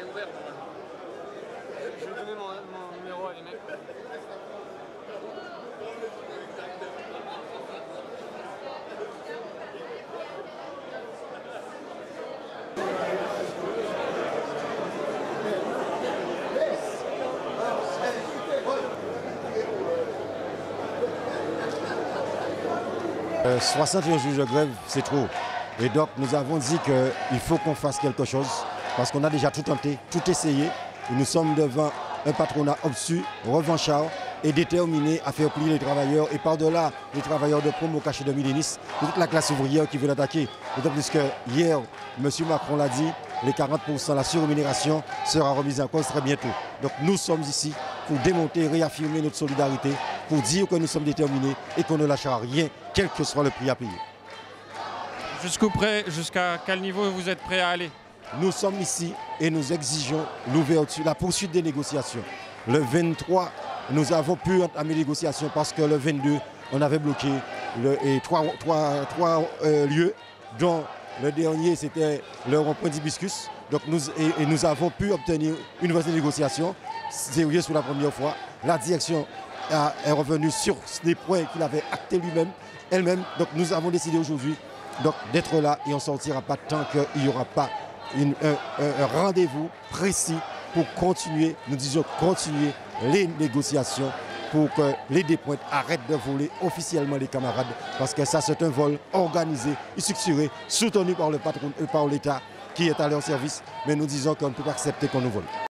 Je vais donner mon numéro à les mecs. « 61 jours de grève, c'est trop. Et donc nous avons dit qu'il faut qu'on fasse quelque chose parce qu'on a déjà tout tenté, tout essayé. Et nous sommes devant un patronat obtus, revanchard et déterminé à faire plier les travailleurs et par-delà les travailleurs de promo cachés de Milinis, toute la classe ouvrière qui veut l'attaquer. D'autant plus que hier, M. Macron l'a dit, les 40%, la surrémunération sera remise en cause très bientôt. Donc nous sommes ici pour démonter, réaffirmer notre solidarité, pour dire que nous sommes déterminés et qu'on ne lâchera rien, quel que soit le prix à payer. Jusqu'à quel niveau vous êtes prêt à aller? Nous sommes ici et nous exigeons l'ouverture, la poursuite des négociations. Le 23, nous avons pu entamer les négociations parce que le 22, on avait bloqué trois lieux, dont le dernier, c'était le rond-point d'Hibiscus. Donc nous avons pu obtenir une vraie négociation, sérieuse pour la première fois. La direction est revenue sur les points qu'il avait actés elle-même. Donc nous avons décidé aujourd'hui d'être là et on ne sortira pas tant qu'il n'y aura pas un rendez-vous précis pour continuer, nous disons continuer les négociations pour que les dépointes arrêtent de voler officiellement les camarades parce que ça c'est un vol organisé et structuré, soutenu par le patron et par l'État qui est à leur service, mais nous disons qu'on ne peut pas accepter qu'on nous vole.